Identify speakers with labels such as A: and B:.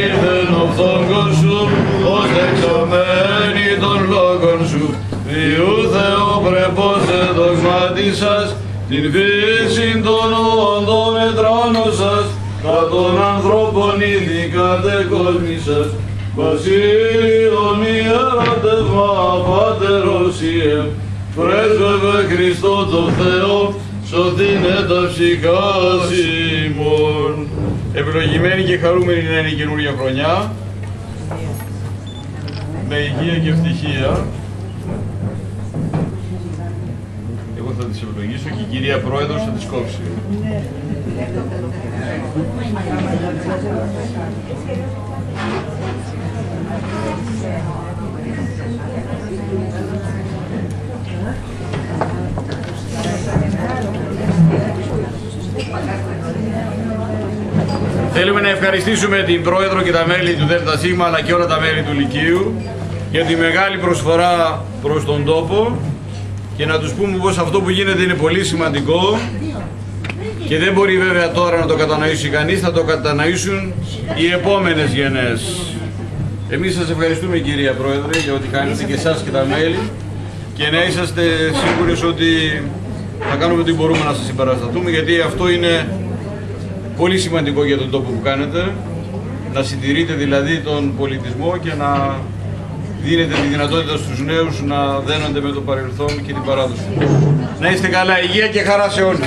A: Ήρθεν ο φθόγκος σου, ως δεξαμένη των λόγων σου. Διού Θεοπρεπώστε δογματίσας, την φύση των όντων ετράνωσας, τα των ανθρώπων ήδη κατεκόσμησας. Βασίλειον ιερατεύμα Πατέρος Ιεμ, πρέσβευε Χριστό το Θεό, σωθήνε τα ψυχάς ημών. Ευλογημένη και χαρούμενη να είναι η καινούργια χρονιά, με υγεία και ευτυχία. Εγώ θα τις ευλογήσω και η κυρία Πρόεδρος θα τις κόψει. Θέλουμε να ευχαριστήσουμε την Πρόεδρο και τα μέλη του ΔΣ αλλά και όλα τα μέλη του Λυκείου για τη μεγάλη προσφορά προς τον τόπο και να τους πούμε πως αυτό που γίνεται είναι πολύ σημαντικό και δεν μπορεί βέβαια τώρα να το κατανοήσει κανείς, θα το κατανοήσουν οι επόμενες γενναίες. Εμείς σας ευχαριστούμε κυρία Πρόεδρε για ό,τι κάνετε και εσάς και τα μέλη και να είσαστε σίγουρες ότι θα κάνουμε ό,τι μπορούμε να σας συμπαρασταθούμε, γιατί αυτό είναι πολύ σημαντικό για τον τόπο που κάνετε, να συντηρείτε δηλαδή τον πολιτισμό και να δίνετε τη δυνατότητα στους νέους να δένονται με το παρελθόν και την παράδοση. Να είστε καλά, υγεία και χαρά σε όλους.